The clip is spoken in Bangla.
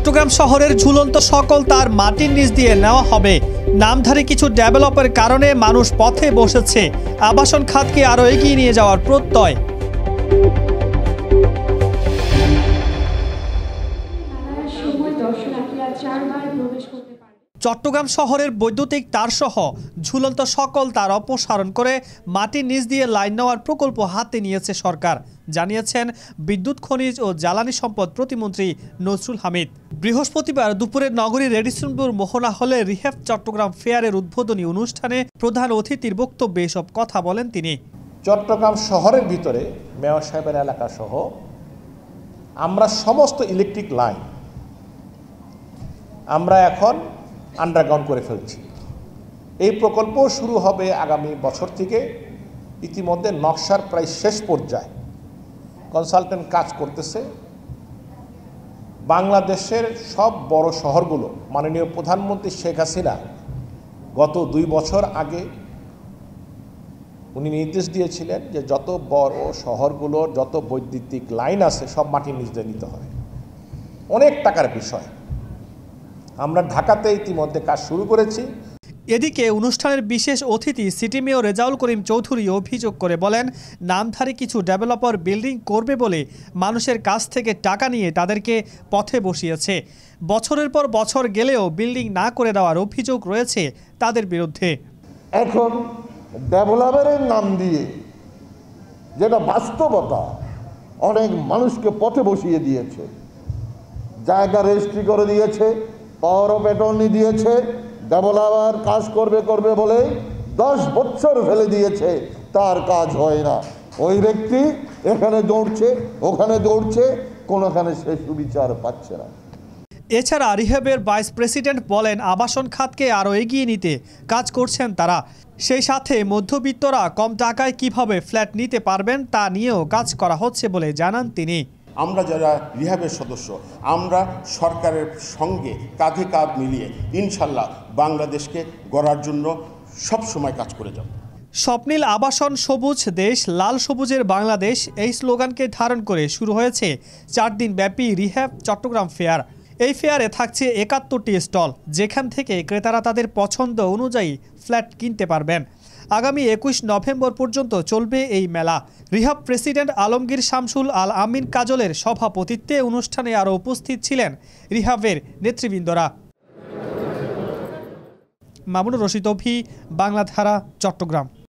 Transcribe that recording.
চট্টগ্রাম শহরের ঝুলন্ত সকল তার মাটির নিচ দিয়ে নেওয়া হবে। নামধারী কিছু ডেভেলপের কারণে মানুষ পথে বসেছে। আবাসন খাতকে আরও এগিয়ে নিয়ে যাওয়ার প্রত্যয়। চট্টগ্রাম শহরের বৈদ্যুতিক তারসহ ঝুলন্ত সকল তার অপসারণ করে মাটির নিচ দিয়ে লাইন নেওয়ার প্রকল্প হাতে নিয়েছে সরকার, জানিয়েছেন বিদ্যুৎ খনিজ ও জ্বালানি সম্পদ প্রতিমন্ত্রী নসরুল হামিদ। বৃহস্পতিবার দুপুরে নগরীর রেডিসনপুর মোহনা হলে রিহ্যাব চট্টগ্রাম ফেয়ারের উদ্বোধনী অনুষ্ঠানে প্রধান অতিথির বক্তব্যে এসব কথা বলেন তিনি। চট্টগ্রাম শহরের ভিতরে মেয়র সাহেবের এলাকা সহ আমরা সমস্ত ইলেকট্রিক লাইন আমরা এখন আন্ডারগ্রাউন্ড করে ফেলছি। এই প্রকল্প শুরু হবে আগামী বছর থেকে। ইতিমধ্যে নকশার প্রায় শেষ পর্যায়ে কনসালটেন্ট কাজ করতেছে। বাংলাদেশের সব বড় শহরগুলো মাননীয় প্রধানমন্ত্রী শেখ হাসিনা গত 2 বছর আগে উনি নির্দেশ দিয়েছিলেন যে যত বড় শহরগুলোর যত বৈদ্যুতিক লাইন আছে সব মাটির নিচ দিয়ে নিতে হবে। অনেক টাকার বিষয়। আমরা ঢাকাতে ইতিমধ্যে কাজ শুরু করেছি। এদিকে অনুষ্ঠানের বিশেষ অতিথি সিটি মেয়র রেজাউল করিম চৌধুরী অভিযোগ করে বলেন, নামধারী কিছু ডেভেলপার বিল্ডিং করবে বলে মানুষের কাছ থেকে টাকা নিয়ে তাদেরকে পথে বসিয়েছে। বছরের পর বছর গেলেও বিল্ডিং না করে দেওয়ার অভিযোগ রয়েছে তাদের বিরুদ্ধে। এখন ডেভেলপারের নাম দিয়ে যেটা বাস্তবতা, অনেক মানুষকে পথে বসিয়ে দিয়েছে, জায়গা রেজিস্ট্রি করে দিয়েছে, পাওয়ার অফ অ্যাটর্নি দিয়েছে, ডেভেলপার কাজ করবে বলে 10 বছর ফেলে দিয়েছে, তার কাজ হয় না। ওই ব্যক্তি এখানে দৌড়ছে ওখানে দৌড়ছে, কোনোখানে সে সুবিচার পাচ্ছে না। এছাড়া রিহ্যাবের ভাইস প্রেসিডেন্ট বলেন, আবাসন খাতকে আরও এগিয়ে নিতে কাজ করছেন তারা। সেই সাথে মধ্যবিত্তরা কম টাকায় কিভাবে ফ্ল্যাট নিতে পারবেন তা নিয়েও কাজ করা হচ্ছে বলে জানান তিনি। আমরা যারা রিহ্যাবের সদস্য, আমরা সরকারের সঙ্গে কাঁধে কাঁধ মিলিয়ে ইনশাল্লাহ বাংলাদেশকে গড়ার জন্য সব সময় কাজ করে যাব। স্বপ্নিল আবাসন সবুজ দেশ, লাল সবুজের বাংলাদেশ, এই স্লোগানকে ধারণ করে শুরু হয়েছে 4 দিন ব্যাপী রিহ্যাব চট্টগ্রাম ফেয়ার। এই ফেয়ারে থাকছে 71টি স্টল, যেখান থেকে ক্রেতারা তাদের পছন্দ অনুযায়ী ফ্ল্যাট কিনতে পারবেন। আগামী 21 নভেম্বর পর্যন্ত চলবে এই মেলা। রিহ্যাব প্রেসিডেন্ট আলমগীর শামসুল আল আমিন কাজলের সভাপতিত্বে অনুষ্ঠানে আরও উপস্থিত ছিলেন রিহ্যাবের নেতৃবৃন্দরা। মামুনুর রশিদ অভি, বাংলাধারা, চট্টগ্রাম।